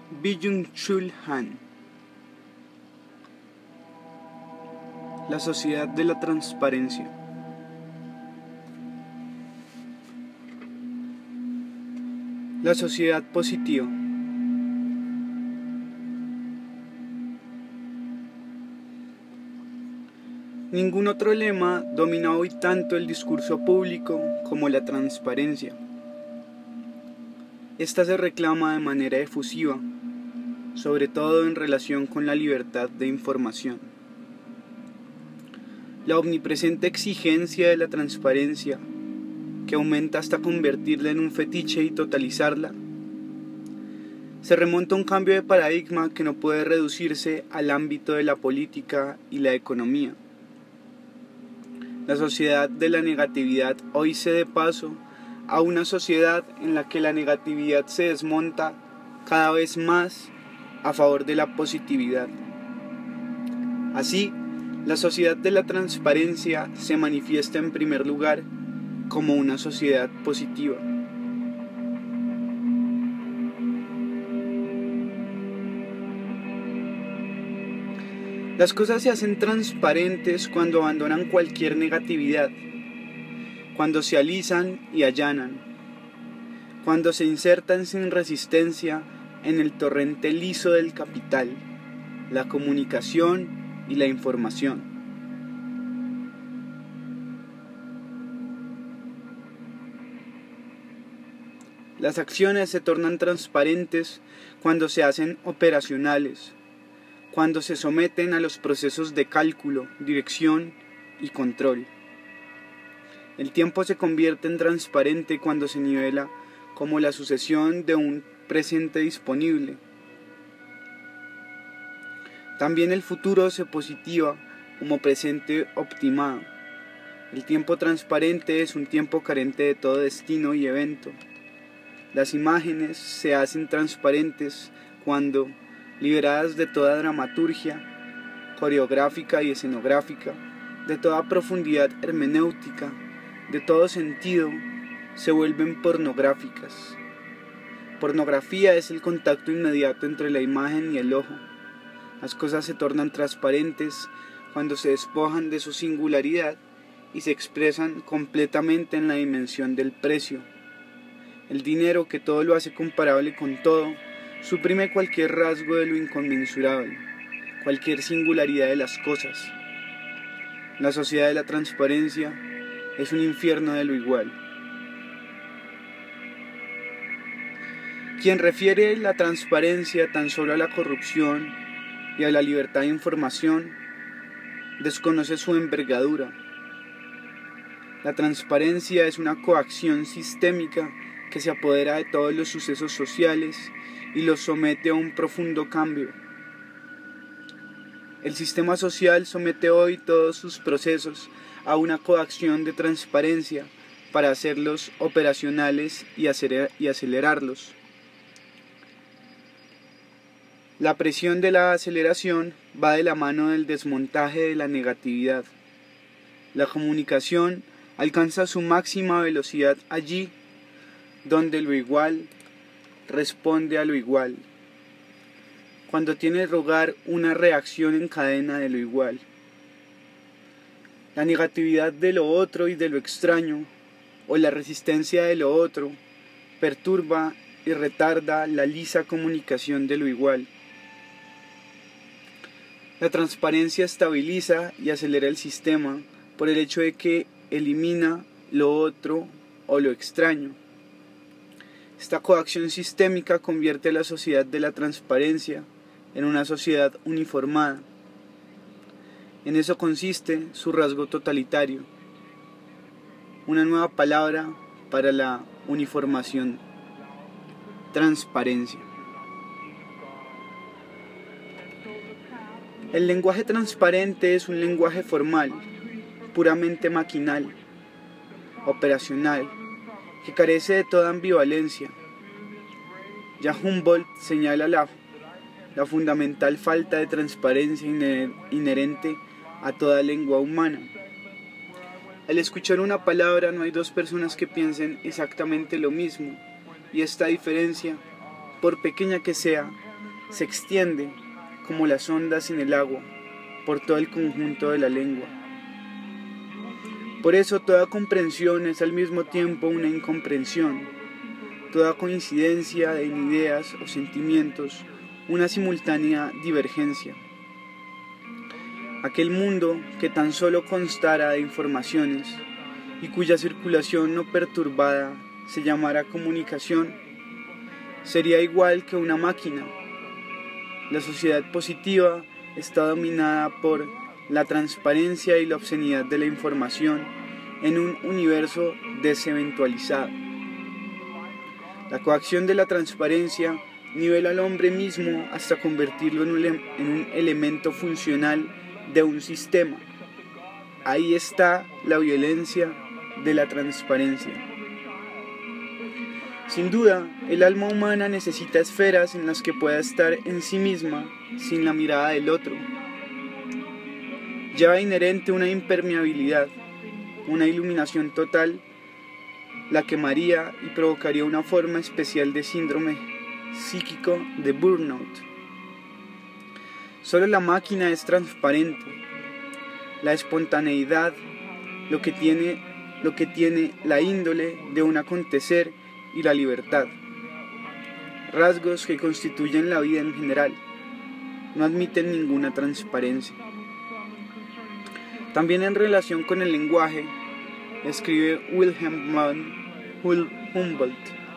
Byung-Chul Han. La sociedad de la transparencia. La sociedad positiva. Ningún otro lema domina hoy tanto el discurso público como la transparencia. Esta se reclama de manera efusiva, sobre todo en relación con la libertad de información. La omnipresente exigencia de la transparencia, que aumenta hasta convertirla en un fetiche y totalizarla, se remonta a un cambio de paradigma que no puede reducirse al ámbito de la política y la economía. La sociedad de la negatividad hoy cede paso a una sociedad en la que la negatividad se desmonta cada vez más a favor de la positividad. Así, la sociedad de la transparencia se manifiesta en primer lugar como una sociedad positiva. Las cosas se hacen transparentes cuando abandonan cualquier negatividad, cuando se alisan y allanan, cuando se insertan sin resistencia en el torrente liso del capital, la comunicación y la información. Las acciones se tornan transparentes cuando se hacen operacionales, cuando se someten a los procesos de cálculo, dirección y control. El tiempo se convierte en transparente cuando se nivela como la sucesión de un presente disponible. También el futuro se positiva como presente optimado. El tiempo transparente es un tiempo carente de todo destino y evento. Las imágenes se hacen transparentes cuando, liberadas de toda dramaturgia coreográfica y escenográfica, de toda profundidad hermenéutica, de todo sentido, se vuelven pornográficas. Pornografía es el contacto inmediato entre la imagen y el ojo. Las cosas se tornan transparentes cuando se despojan de su singularidad y se expresan completamente en la dimensión del precio. El dinero, que todo lo hace comparable con todo, suprime cualquier rasgo de lo inconmensurable, cualquier singularidad de las cosas. La sociedad de la transparencia es un infierno de lo igual. Quien refiere la transparencia tan solo a la corrupción y a la libertad de información, desconoce su envergadura. La transparencia es una coacción sistémica que se apodera de todos los sucesos sociales y los somete a un profundo cambio. El sistema social somete hoy todos sus procesos a una coacción de transparencia para hacerlos operacionales y acelerarlos. La presión de la aceleración va de la mano del desmontaje de la negatividad. La comunicación alcanza su máxima velocidad allí donde lo igual responde a lo igual, cuando tiene lugar una reacción en cadena de lo igual. La negatividad de lo otro y de lo extraño, o la resistencia de lo otro, perturba y retarda la lisa comunicación de lo igual. La transparencia estabiliza y acelera el sistema por el hecho de que elimina lo otro o lo extraño. Esta coacción sistémica convierte a la sociedad de la transparencia en una sociedad uniformada. En eso consiste su rasgo totalitario, una nueva palabra para la uniformación: transparencia. El lenguaje transparente es un lenguaje formal, puramente maquinal, operacional, que carece de toda ambivalencia. Ya Humboldt señala la fundamental falta de transparencia inherente a toda lengua humana. Al escuchar una palabra no hay dos personas que piensen exactamente lo mismo, y esta diferencia, por pequeña que sea, se extiende, como las ondas en el agua, por todo el conjunto de la lengua. Por eso toda comprensión es al mismo tiempo una incomprensión, toda coincidencia en ideas o sentimientos, una simultánea divergencia. Aquel mundo que tan solo constara de informaciones y cuya circulación no perturbada se llamara comunicación, sería igual que una máquina. La sociedad positiva está dominada por la transparencia y la obscenidad de la información en un universo deseventualizado. La coacción de la transparencia nivela al hombre mismo hasta convertirlo en un elemento funcional de un sistema. Ahí está la violencia de la transparencia. Sin duda, el alma humana necesita esferas en las que pueda estar en sí misma sin la mirada del otro. Lleva inherente una impermeabilidad, una iluminación total, la quemaría y provocaría una forma especial de síndrome psíquico de burnout. Solo la máquina es transparente, la espontaneidad, lo que tiene la índole de un acontecer y la libertad, rasgos que constituyen la vida en general, no admiten ninguna transparencia. También en relación con el lenguaje, escribe Wilhelm von Humboldt: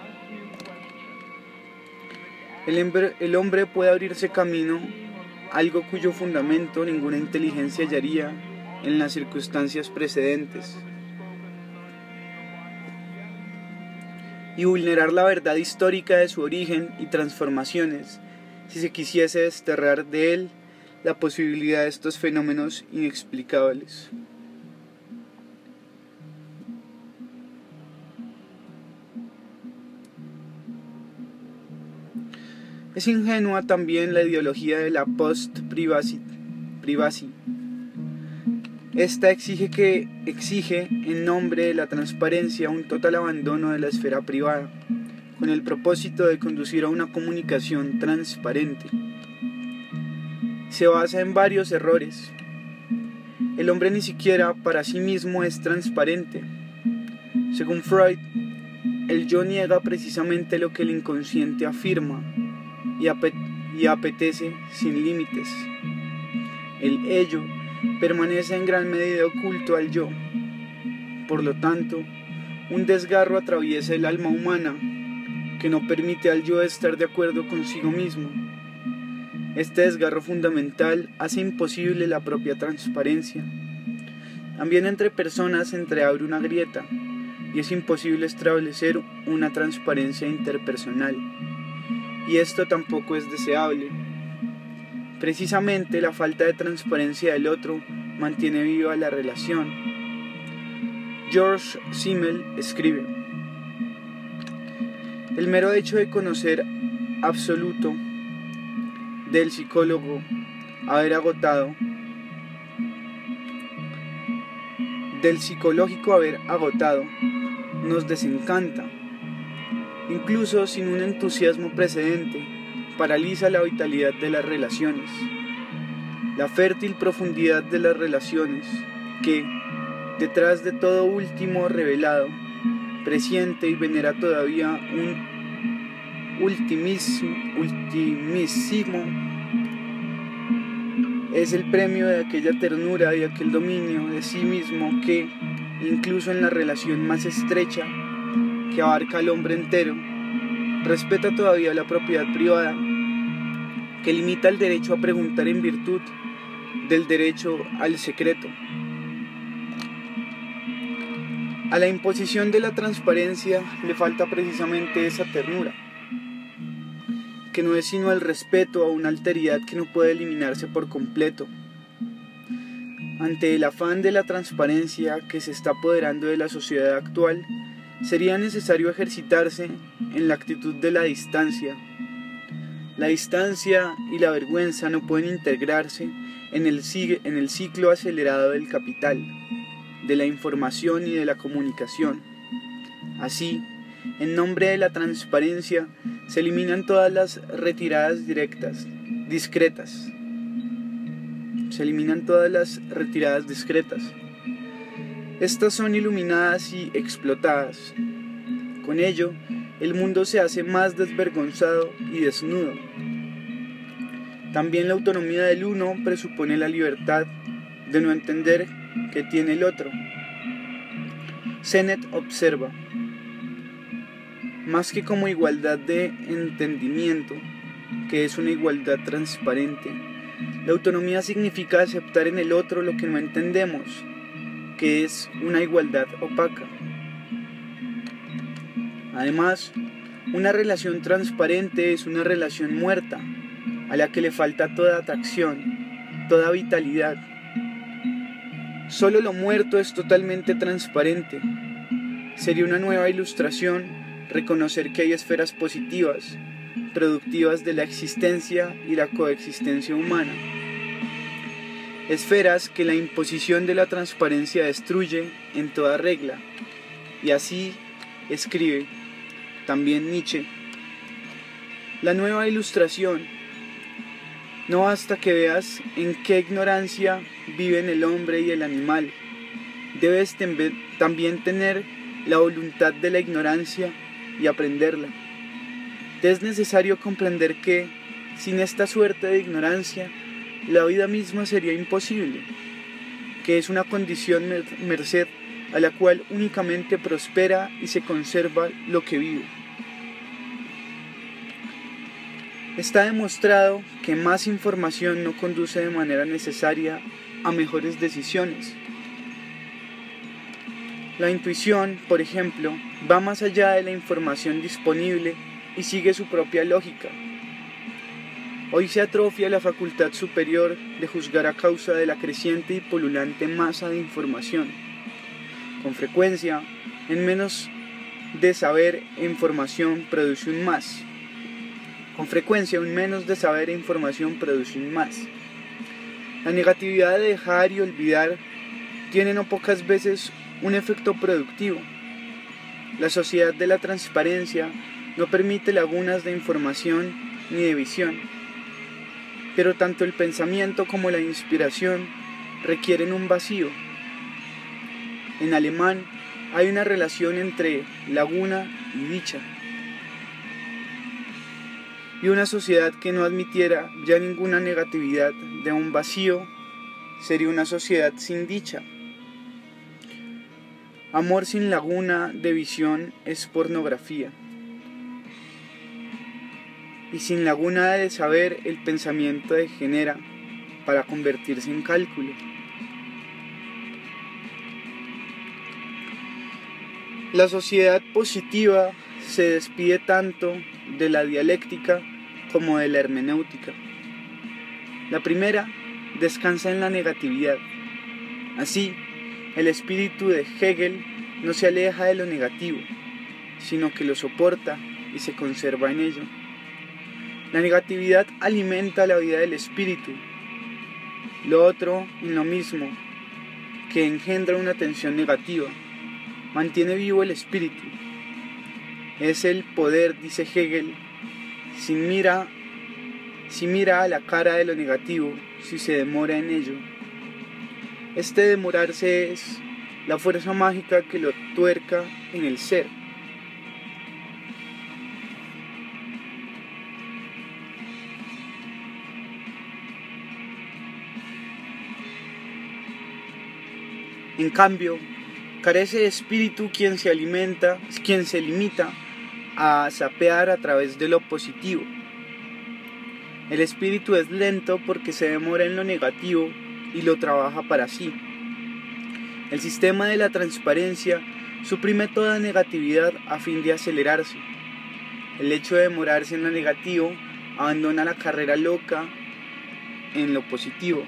el hombre puede abrirse camino, algo cuyo fundamento ninguna inteligencia hallaría en las circunstancias precedentes, y vulnerar la verdad histórica de su origen y transformaciones, si se quisiese desterrar de él la posibilidad de estos fenómenos inexplicables. Es ingenua también la ideología de la post-privacy. Esta exige en nombre de la transparencia un total abandono de la esfera privada, con el propósito de conducir a una comunicación transparente. Se basa en varios errores. El hombre ni siquiera para sí mismo es transparente. Según Freud, el yo niega precisamente lo que el inconsciente afirma y apetece sin límites. El ello permanece en gran medida oculto al yo. Por lo tanto, un desgarro atraviesa el alma humana que no permite al yo estar de acuerdo consigo mismo. Este desgarro fundamental hace imposible la propia transparencia. También entre personas se entreabre una grieta y es imposible establecer una transparencia interpersonal. Y esto tampoco es deseable. Precisamente la falta de transparencia del otro mantiene viva la relación. George Simmel escribe: el mero hecho de conocer absoluto del psicólogo del psicológico haber agotado, nos desencanta. Incluso sin un entusiasmo precedente, paraliza la vitalidad de las relaciones, la fértil profundidad de las relaciones que, detrás de todo último revelado, presiente y venera todavía un ultimísimo, es el premio de aquella ternura y aquel dominio de sí mismo que, incluso en la relación más estrecha, que abarca al hombre entero, respeta todavía la propiedad privada, que limita el derecho a preguntar en virtud del derecho al secreto. A la imposición de la transparencia le falta precisamente esa ternura, que no es sino el respeto a una alteridad que no puede eliminarse por completo. Ante el afán de la transparencia que se está apoderando de la sociedad actual, sería necesario ejercitarse en la actitud de la distancia. La distancia y la vergüenza no pueden integrarse en el ciclo acelerado del capital, de la información y de la comunicación. Así, en nombre de la transparencia, se eliminan todas las retiradas discretas. Se eliminan todas las retiradas discretas. Estas son iluminadas y explotadas. Con ello, el mundo se hace más desvergonzado y desnudo. También la autonomía del uno presupone la libertad de no entender que tiene el otro. Sennett observa: más que como igualdad de entendimiento, que es una igualdad transparente, la autonomía significa aceptar en el otro lo que no entendemos, que es una igualdad opaca. Además, una relación transparente es una relación muerta, a la que le falta toda atracción, toda vitalidad. Solo lo muerto es totalmente transparente. Sería una nueva ilustración reconocer que hay esferas positivas, productivas de la existencia y la coexistencia humana. Esferas que la imposición de la transparencia destruye en toda regla. Y así escribe también Nietzsche: la nueva ilustración: no basta que veas en qué ignorancia viven el hombre y el animal, debes también tener la voluntad de la ignorancia y aprenderla. Te es necesario comprender que, sin esta suerte de ignorancia, la vida misma sería imposible, que es una condición merced a la cual únicamente prospera y se conserva lo que vive. Está demostrado que más información no conduce de manera necesaria a mejores decisiones. La intuición, por ejemplo, va más allá de la información disponible y sigue su propia lógica. Hoy se atrofia la facultad superior de juzgar a causa de la creciente y pululante masa de información. Con frecuencia, en menos de saber e información produce un más. Con frecuencia, un menos de saber e información produce un más. La negatividad de dejar y olvidar tiene no pocas veces un efecto productivo. La sociedad de la transparencia no permite lagunas de información ni de visión, pero tanto el pensamiento como la inspiración requieren un vacío. En alemán hay una relación entre laguna y dicha. Y una sociedad que no admitiera ya ninguna negatividad de un vacío sería una sociedad sin dicha. Amor sin laguna de visión es pornografía. Y sin laguna de saber, el pensamiento degenera para convertirse en cálculo. La sociedad positiva se despide tanto de la dialéctica como de la hermenéutica. La primera descansa en la negatividad. Así, el espíritu de Hegel no se aleja de lo negativo, sino que lo soporta y se conserva en ello. La negatividad alimenta la vida del espíritu. Lo otro, en lo mismo, que engendra una tensión negativa, mantiene vivo el espíritu. Es el poder, dice Hegel, si mira a la cara de lo negativo, si se demora en ello. Este demorarse es la fuerza mágica que lo tuerca en el ser. En cambio, carece de espíritu quien se limita a sapear a través de lo positivo. El espíritu es lento porque se demora en lo negativo y lo trabaja para sí. El sistema de la transparencia suprime toda negatividad a fin de acelerarse. El hecho de demorarse en lo negativo abandona la carrera loca en lo positivo.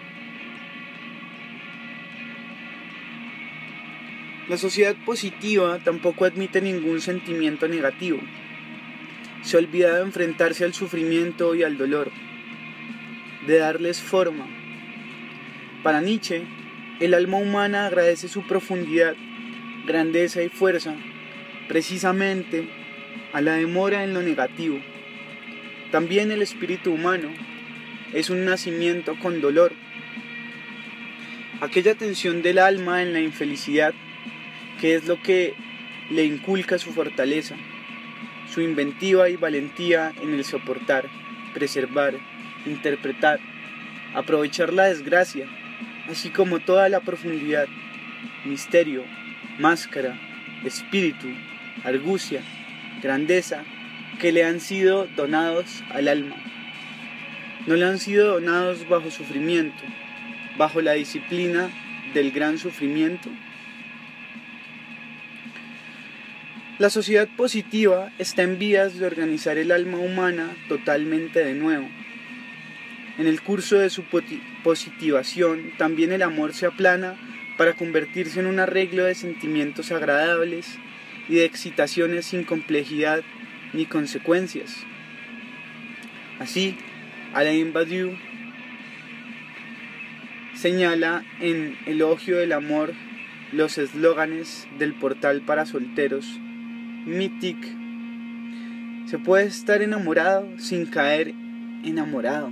La sociedad positiva tampoco admite ningún sentimiento negativo. Se olvida de enfrentarse al sufrimiento y al dolor, de darles forma. Para Nietzsche, el alma humana agradece su profundidad, grandeza y fuerza, precisamente a la demora en lo negativo. También el espíritu humano es un nacimiento con dolor. Aquella tensión del alma en la infelicidad, que es lo que le inculca su fortaleza, su inventiva y valentía en el soportar, preservar, interpretar, aprovechar la desgracia, así como toda la profundidad, misterio, máscara, espíritu, argucia, grandeza, que le han sido donados al alma. No le han sido donados bajo sufrimiento, bajo la disciplina del gran sufrimiento. La sociedad positiva está en vías de organizar el alma humana totalmente de nuevo. En el curso de su positivación, también el amor se aplana para convertirse en un arreglo de sentimientos agradables y de excitaciones sin complejidad ni consecuencias. Así, Alain Badiou señala en Elogio del Amor los eslóganes del portal para solteros Mythic. Se puede estar enamorado sin caer enamorado.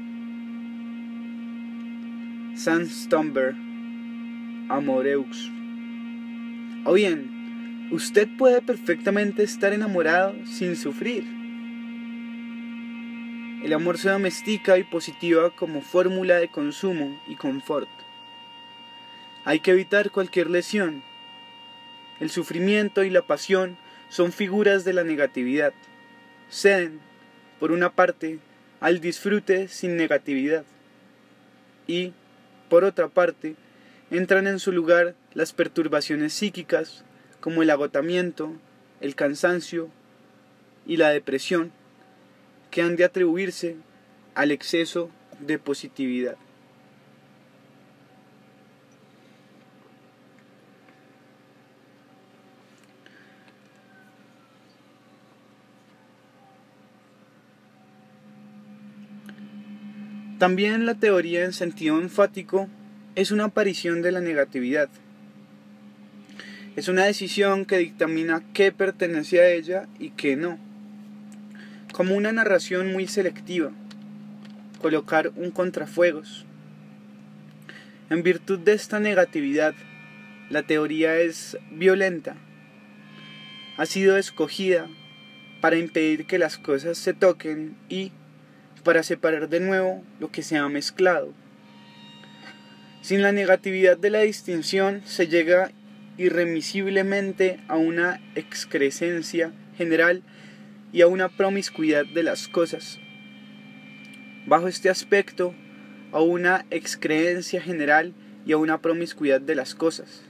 Saint Stumber, Amoreux. O bien, usted puede perfectamente estar enamorado sin sufrir. El amor se domestica y positiva como fórmula de consumo y confort. Hay que evitar cualquier lesión. El sufrimiento y la pasión son figuras de la negatividad. Ceden, por una parte, al disfrute sin negatividad. Y, por otra parte, entran en su lugar las perturbaciones psíquicas como el agotamiento, el cansancio y la depresión, que han de atribuirse al exceso de positividad. También la teoría en sentido enfático es una aparición de la negatividad. Es una decisión que dictamina qué pertenece a ella y qué no. Como una narración muy selectiva, colocar un contrafuegos. En virtud de esta negatividad, la teoría es violenta. Ha sido escogida para impedir que las cosas se toquen y para separar de nuevo lo que se ha mezclado. Sin la negatividad de la distinción se llega irremisiblemente a una excrescencia general y a una promiscuidad de las cosas. Bajo este aspecto, a una excreencia general y a una promiscuidad de las cosas.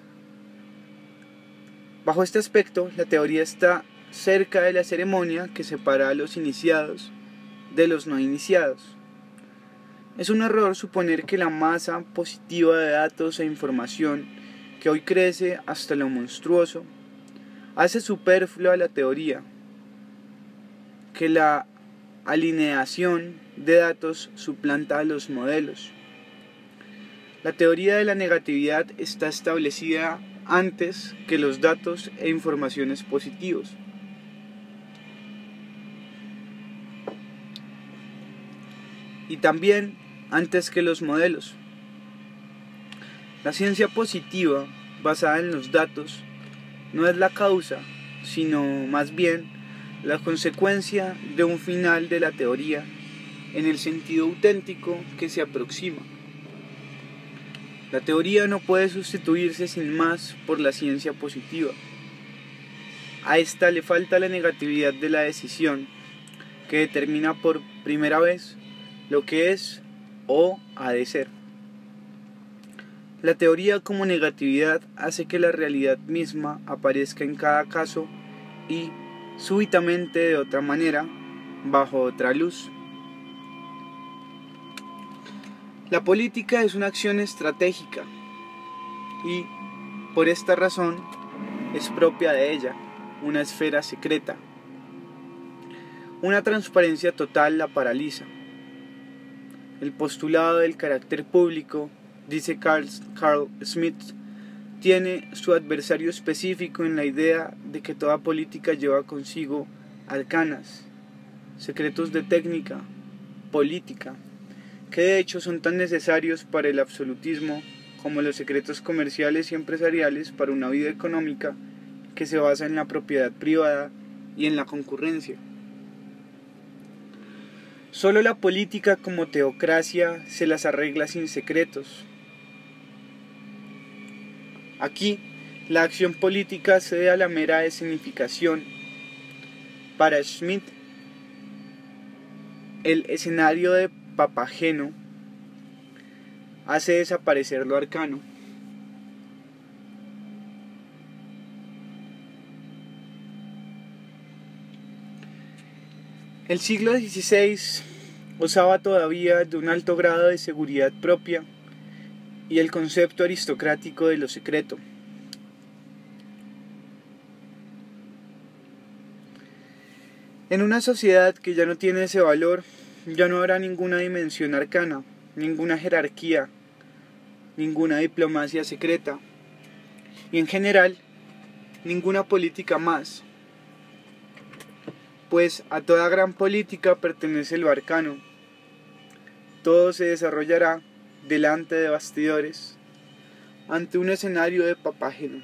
Bajo este aspecto, la teoría está cerca de la ceremonia que separa a los iniciados de los no iniciados. Es un error suponer que la masa positiva de datos e información que hoy crece hasta lo monstruoso hace superflua la teoría, que la alineación de datos suplanta a los modelos. La teoría de la negatividad está establecida antes que los datos e informaciones positivos. Y también antes que los modelos. La ciencia positiva, basada en los datos, no es la causa, sino más bien la consecuencia de un final de la teoría en el sentido auténtico que se aproxima. La teoría no puede sustituirse sin más por la ciencia positiva. A esta le falta la negatividad de la decisión, que determina por primera vez lo que es o ha de ser. La teoría como negatividad hace que la realidad misma aparezca en cada caso y súbitamente de otra manera, bajo otra luz. La política es una acción estratégica y, por esta razón, es propia de ella, una esfera secreta. Una transparencia total la paraliza. El postulado del carácter público, dice Carl Smith, tiene su adversario específico en la idea de que toda política lleva consigo arcanas, secretos de técnica, política, que de hecho son tan necesarios para el absolutismo como los secretos comerciales y empresariales para una vida económica que se basa en la propiedad privada y en la concurrencia. Solo la política como teocracia se las arregla sin secretos. Aquí, la acción política cede a la mera escenificación. Para Schmitt, el escenario de Papageno hace desaparecer lo arcano. El siglo XVI gozaba todavía de un alto grado de seguridad propia y el concepto aristocrático de lo secreto. En una sociedad que ya no tiene ese valor, ya no habrá ninguna dimensión arcana, ninguna jerarquía, ninguna diplomacia secreta y en general ninguna política más, pues a toda gran política pertenece lo arcano. Todo se desarrollará delante de bastidores, ante un escenario de Papageno.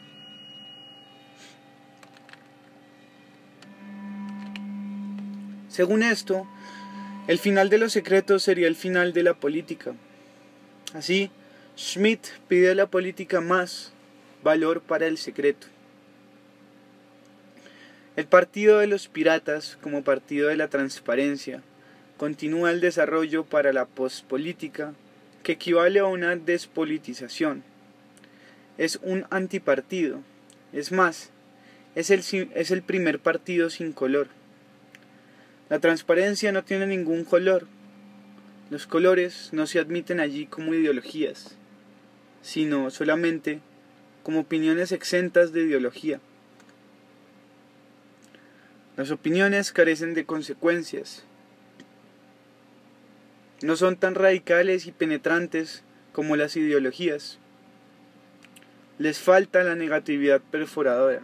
Según esto, el final de los secretos sería el final de la política. Así, Schmitt pide a la política más valor para el secreto. El Partido de los Piratas, como partido de la transparencia, continúa el desarrollo para la pospolítica, que equivale a una despolitización. Es un antipartido, es más, es el primer partido sin color. La transparencia no tiene ningún color. Los colores no se admiten allí como ideologías, sino solamente como opiniones exentas de ideología. Las opiniones carecen de consecuencias. No son tan radicales y penetrantes como las ideologías. Les falta la negatividad perforadora.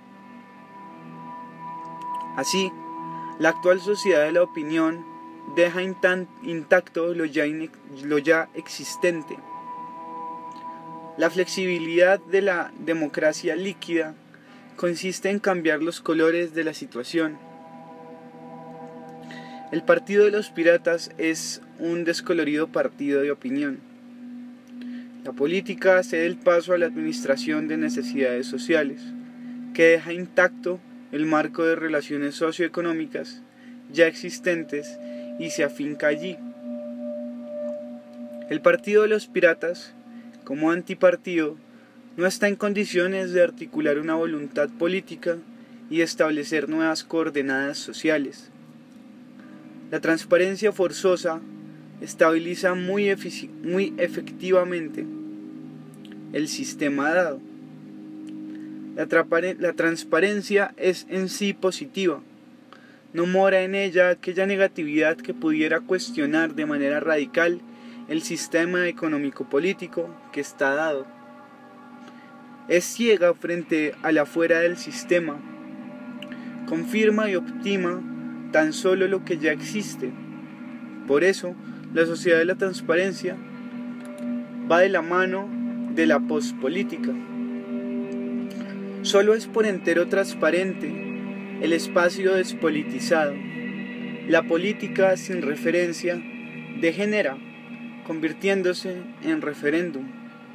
Así, la actual sociedad de la opinión deja intacto lo ya existente. La flexibilidad de la democracia líquida consiste en cambiar los colores de la situación. El Partido de los Piratas es un descolorido partido de opinión. La política cede el paso a la administración de necesidades sociales, que deja intacto el marco de relaciones socioeconómicas ya existentes y se afinca allí. El Partido de los Piratas, como antipartido, no está en condiciones de articular una voluntad política y establecer nuevas coordenadas sociales. La transparencia forzosa estabiliza muy efectivamente el sistema dado. La transparencia es en sí positiva. No mora en ella aquella negatividad que pudiera cuestionar de manera radical el sistema económico-político que está dado. Es ciega frente a la fuera del sistema. Confirma y optima tan solo lo que ya existe. Por eso, la sociedad de la transparencia va de la mano de la pospolítica. Solo es por entero transparente el espacio despolitizado. La política sin referencia degenera, convirtiéndose en referéndum.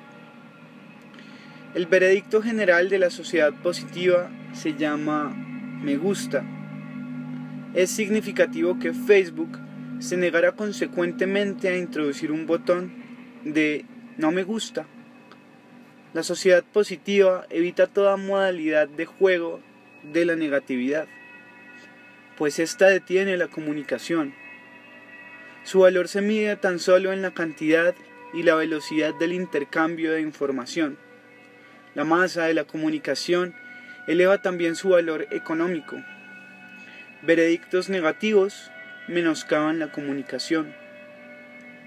El veredicto general de la sociedad positiva se llama me gusta. Es significativo que Facebook se negara consecuentemente a introducir un botón de no me gusta. La sociedad positiva evita toda modalidad de juego de la negatividad, pues ésta detiene la comunicación. Su valor se mide tan solo en la cantidad y la velocidad del intercambio de información. La masa de la comunicación eleva también su valor económico. Veredictos negativos menoscaban la comunicación.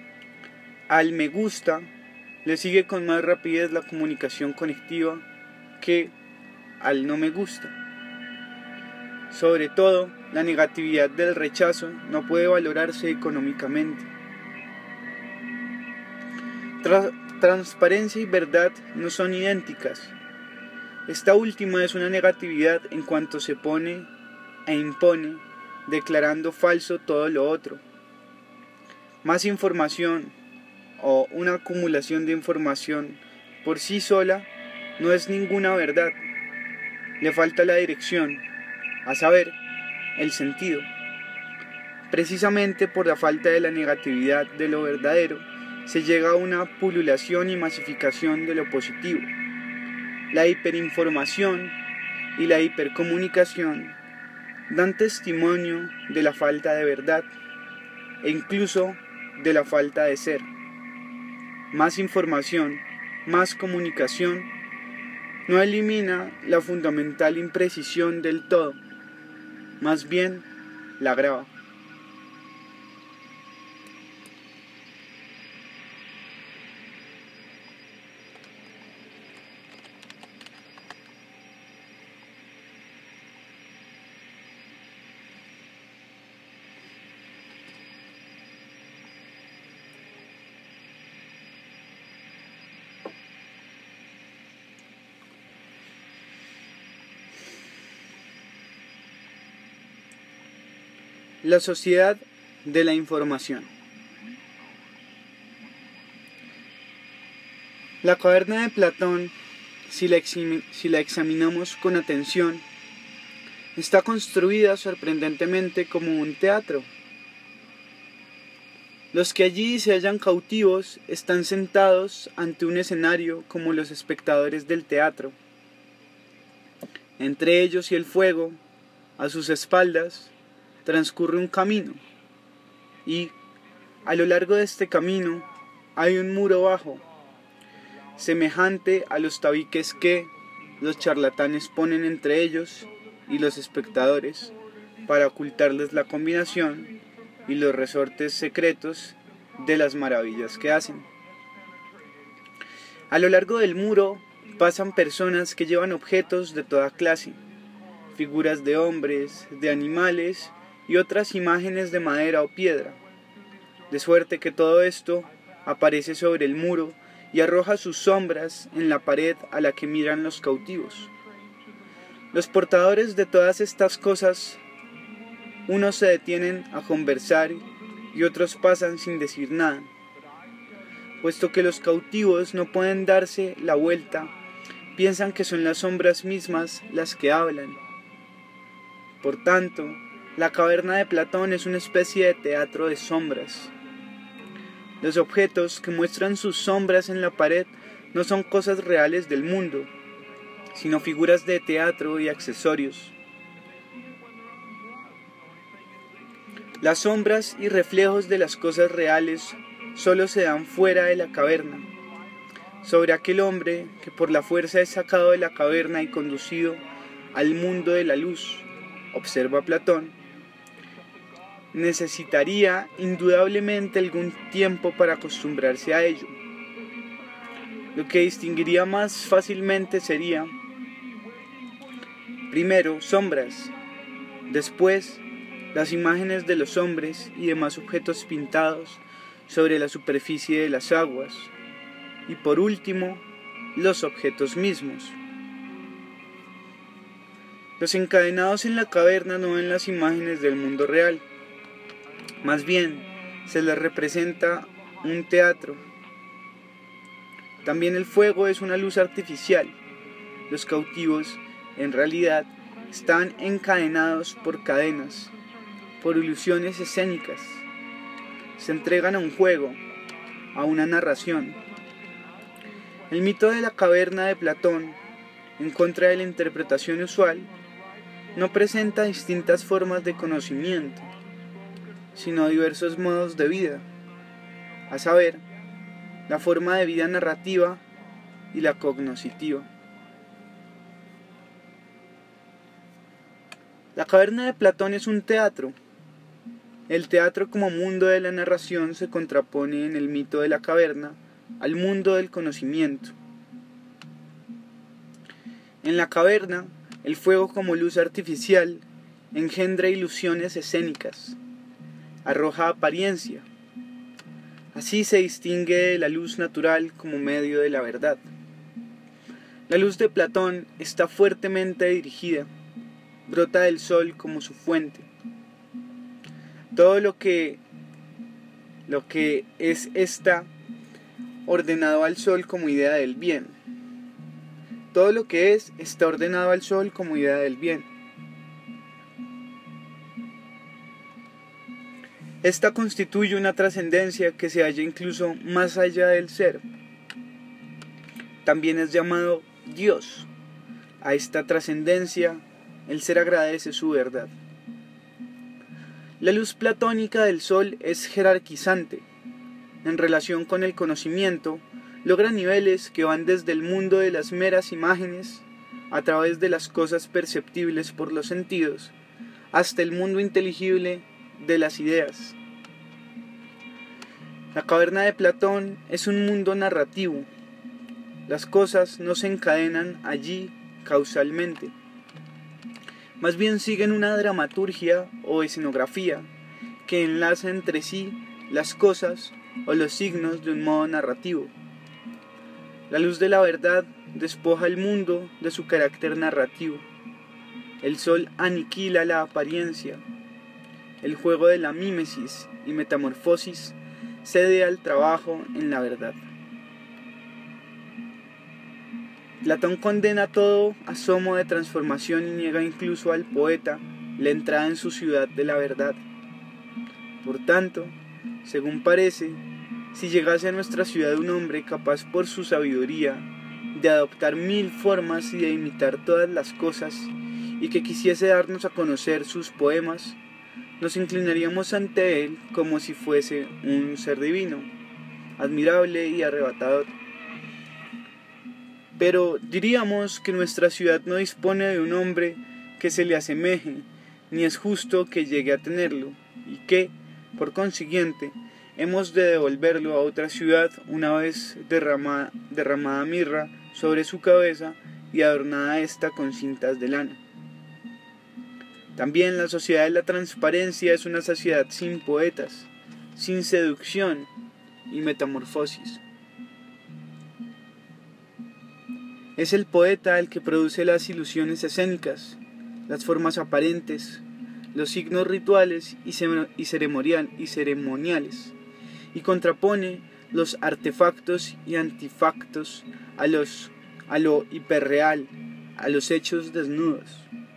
Al me gusta le sigue con más rapidez la comunicación conectiva que al no me gusta. Sobre todo, la negatividad del rechazo no puede valorarse económicamente. Transparencia y verdad no son idénticas. Esta última es una negatividad en cuanto se pone e impone, declarando falso todo lo otro. Más información o una acumulación de información por sí sola no es ninguna verdad. Le falta la dirección, a saber, el sentido. Precisamente por la falta de la negatividad de lo verdadero, se llega a una pululación y masificación de lo positivo. La hiperinformación y la hipercomunicación dan testimonio de la falta de verdad e incluso de la falta de ser. Más información, más comunicación, no elimina la fundamental imprecisión del todo, más bien la agrava. La sociedad de la información. La caverna de Platón, si la examinamos con atención, está construida sorprendentemente como un teatro. Los que allí se hallan cautivos están sentados ante un escenario como los espectadores del teatro. Entre ellos y el fuego, a sus espaldas, transcurre un camino, y a lo largo de este camino hay un muro bajo, semejante a los tabiques que los charlatanes ponen entre ellos y los espectadores para ocultarles la combinación y los resortes secretos de las maravillas que hacen. A lo largo del muro pasan personas que llevan objetos de toda clase, figuras de hombres, de animales y otras imágenes de madera o piedra, de suerte que todo esto aparece sobre el muro y arroja sus sombras en la pared a la que miran los cautivos. Los portadores de todas estas cosas, unos se detienen a conversar y otros pasan sin decir nada, puesto que los cautivos no pueden darse la vuelta, piensan que son las sombras mismas las que hablan. Por tanto, la caverna de Platón es una especie de teatro de sombras. Los objetos que muestran sus sombras en la pared no son cosas reales del mundo, sino figuras de teatro y accesorios. Las sombras y reflejos de las cosas reales solo se dan fuera de la caverna, sobre aquel hombre que por la fuerza es sacado de la caverna y conducido al mundo de la luz, observa Platón. Necesitaría indudablemente algún tiempo para acostumbrarse a ello. Lo que distinguiría más fácilmente sería, primero, sombras, después, las imágenes de los hombres y demás objetos pintados sobre la superficie de las aguas, y por último, los objetos mismos. Los encadenados en la caverna no ven las imágenes del mundo real, más bien se les representa un teatro. También el fuego es una luz artificial. Los cautivos, en realidad, están encadenados por cadenas, por ilusiones escénicas. Se entregan a un juego, a una narración. El mito de la caverna de Platón, en contra de la interpretación usual, no presenta distintas formas de conocimiento, sino diversos modos de vida, a saber, la forma de vida narrativa y la cognoscitiva. La caverna de Platón es un teatro. El teatro como mundo de la narración se contrapone en el mito de la caverna al mundo del conocimiento. En la caverna, el fuego como luz artificial engendra ilusiones escénicas, arroja apariencia. Así se distingue de la luz natural como medio de la verdad. La luz de Platón está fuertemente dirigida, brota del sol como su fuente. Todo lo que está ordenado al sol como idea del bien. Todo lo que está ordenado al sol como idea del bien. Esta constituye una trascendencia que se halla incluso más allá del ser. También es llamado Dios. A esta trascendencia el ser agradece su verdad. La luz platónica del sol es jerarquizante. En relación con el conocimiento, logra niveles que van desde el mundo de las meras imágenes, a través de las cosas perceptibles por los sentidos, hasta el mundo inteligible de las ideas. La caverna de Platón es un mundo narrativo. Las cosas no se encadenan allí causalmente. Más bien siguen una dramaturgia o escenografía que enlaza entre sí las cosas o los signos de un modo narrativo. La luz de la verdad despoja el mundo de su carácter narrativo. El sol aniquila la apariencia. El juego de la mímesis y metamorfosis cede al trabajo en la verdad. Platón condena todo asomo de transformación y niega incluso al poeta la entrada en su ciudad de la verdad. Por tanto, según parece, si llegase a nuestra ciudad un hombre capaz por su sabiduría de adoptar 1000 formas y de imitar todas las cosas, y que quisiese darnos a conocer sus poemas, nos inclinaríamos ante él como si fuese un ser divino, admirable y arrebatador. Pero diríamos que nuestra ciudad no dispone de un hombre que se le asemeje, ni es justo que llegue a tenerlo, y que, por consiguiente, hemos de devolverlo a otra ciudad una vez derramada mirra sobre su cabeza y adornada ésta con cintas de lana. También la sociedad de la transparencia es una sociedad sin poetas, sin seducción y metamorfosis. Es el poeta el que produce las ilusiones escénicas, las formas aparentes, los signos rituales y ceremoniales, y contrapone los artefactos y antifactos a lo hiperreal, a los hechos desnudos.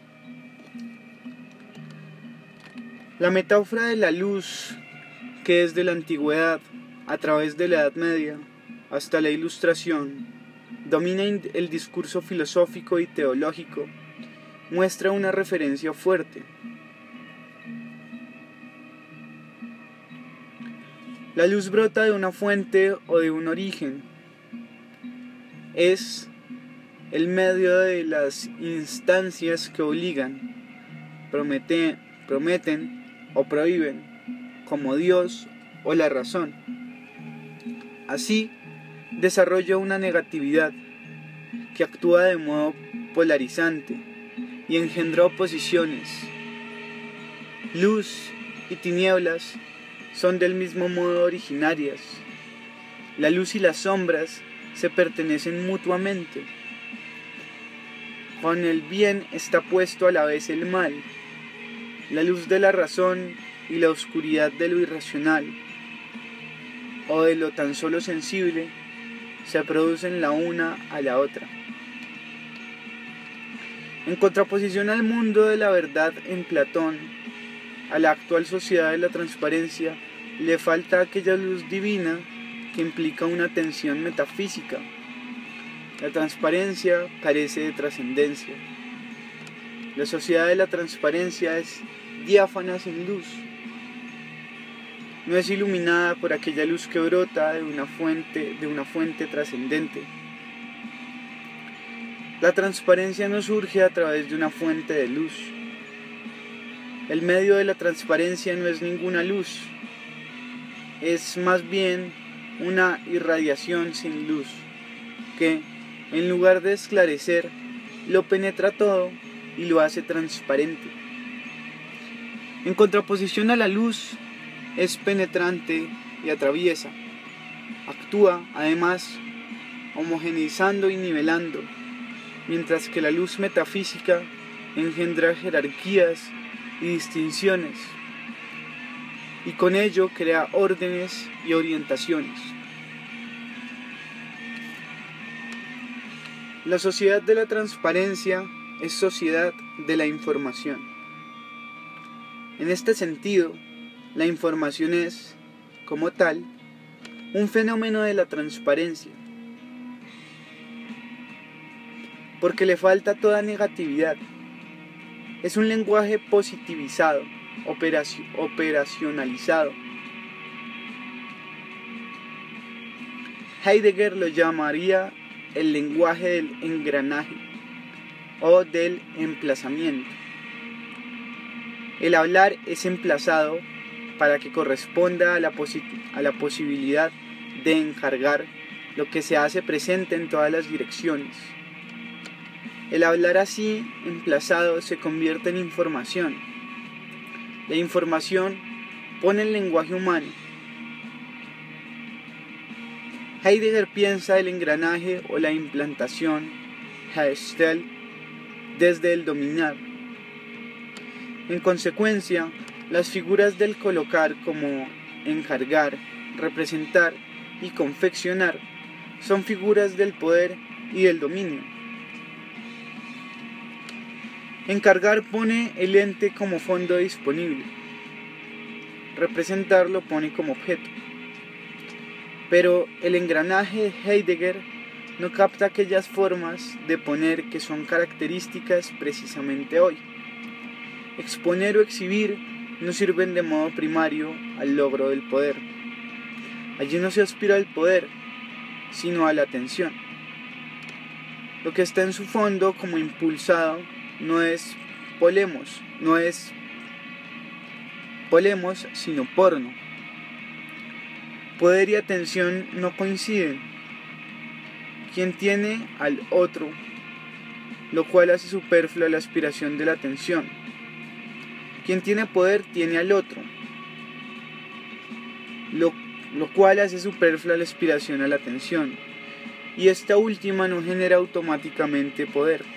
La metáfora de la luz, que desde la antigüedad, a través de la Edad Media, hasta la Ilustración, domina el discurso filosófico y teológico, muestra una referencia fuerte. La luz brota de una fuente o de un origen. Es el medio de las instancias que obligan, prometen o prohíben, como Dios o la razón. Así, desarrolla una negatividad que actúa de modo polarizante y engendra oposiciones. Luz y tinieblas son del mismo modo originarias. La luz y las sombras se pertenecen mutuamente. Con el bien está puesto a la vez el mal, la luz de la razón y la oscuridad de lo irracional, o de lo tan solo sensible, se producen la una a la otra. En contraposición al mundo de la verdad en Platón, a la actual sociedad de la transparencia le falta aquella luz divina que implica una tensión metafísica. La transparencia carece de trascendencia. La sociedad de la transparencia es diáfana sin luz. No es iluminada por aquella luz que brota de una fuente trascendente. La transparencia no surge a través de una fuente de luz. El medio de la transparencia no es ninguna luz, es más bien una irradiación sin luz, que, en lugar de esclarecer, lo penetra todo y lo hace transparente. En contraposición a la luz, es penetrante y atraviesa. Actúa, además, homogeneizando y nivelando, mientras que la luz metafísica engendra jerarquías y distinciones, y con ello crea órdenes y orientaciones. La sociedad de la transparencia es sociedad de la información. En este sentido, la información es, como tal, un fenómeno de la transparencia, porque le falta toda negatividad. Es un lenguaje positivizado, operacionalizado. Heidegger lo llamaría el lenguaje del engranaje o del emplazamiento. El hablar es emplazado para que corresponda a la posibilidad de encargar lo que se hace presente en todas las direcciones. El hablar así emplazado se convierte en información. La información pone el lenguaje humano. Heidegger piensa el engranaje o la implantación, Herstell, desde el dominar. En consecuencia, las figuras del colocar como encargar, representar y confeccionar son figuras del poder y del dominio. Encargar pone el ente como fondo disponible. Representar lo pone como objeto. Pero el engranaje de Heidegger no capta aquellas formas de poner que son características precisamente hoy. Exponer o exhibir no sirven de modo primario al logro del poder. Allí no se aspira al poder, sino a la atención. Lo que está en su fondo como impulsado no es polemos, sino porno. Poder y atención no coinciden. Quien tiene al otro, lo cual hace superflua la aspiración de la atención. Quien tiene poder tiene al otro, lo cual hace superflua la aspiración a la atención, y esta última no genera automáticamente poder.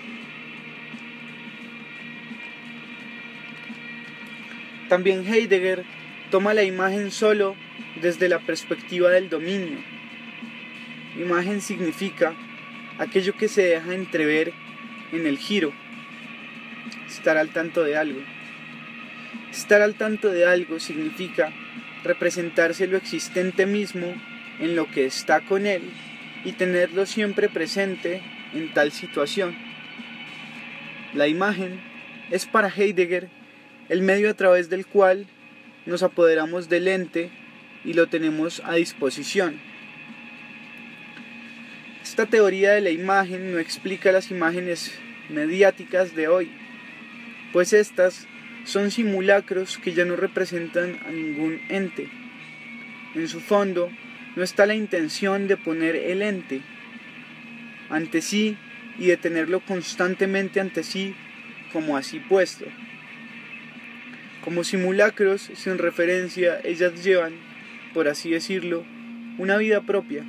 También Heidegger toma la imagen solo desde la perspectiva del dominio. Imagen significa aquello que se deja entrever en el giro, estar al tanto de algo. Estar al tanto de algo significa representarse lo existente mismo en lo que está con él y tenerlo siempre presente en tal situación. La imagen es para Heidegger el medio a través del cual nos apoderamos del ente y lo tenemos a disposición. Esta teoría de la imagen no explica las imágenes mediáticas de hoy, pues estas son simulacros que ya no representan a ningún ente. En su fondo no está la intención de poner el ente ante sí y de tenerlo constantemente ante sí como así puesto. Como simulacros sin referencia, ellas llevan, por así decirlo, una vida propia.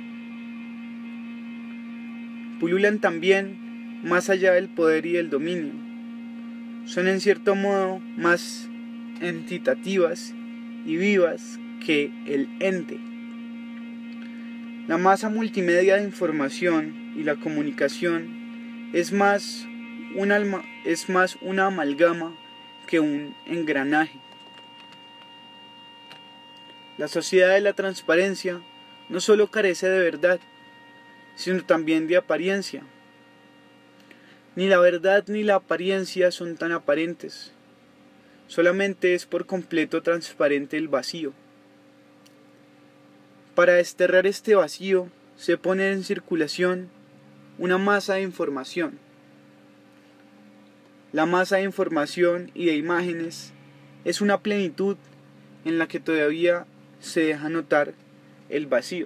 Pululan también más allá del poder y del dominio. Son en cierto modo más entitativas y vivas que el ente. La masa multimedia de información y la comunicación es más una amalgama que un engranaje. La sociedad de la transparencia no solo carece de verdad, sino también de apariencia. Ni la verdad ni la apariencia son tan aparentes, solamente es por completo transparente el vacío. Para desterrar este vacío se pone en circulación una masa de información. La masa de información y de imágenes es una plenitud en la que todavía se deja notar el vacío.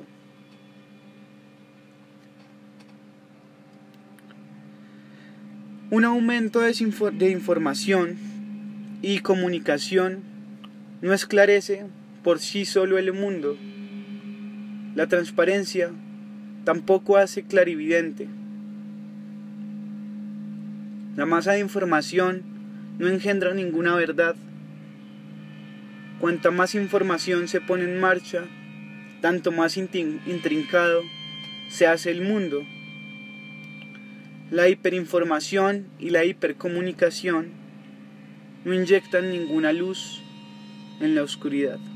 Un aumento de información y comunicación no esclarece por sí solo el mundo. La transparencia tampoco hace clarividente. La masa de información no engendra ninguna verdad. Cuanta más información se pone en marcha, tanto más intrincado se hace el mundo. La hiperinformación y la hipercomunicación no inyectan ninguna luz en la oscuridad.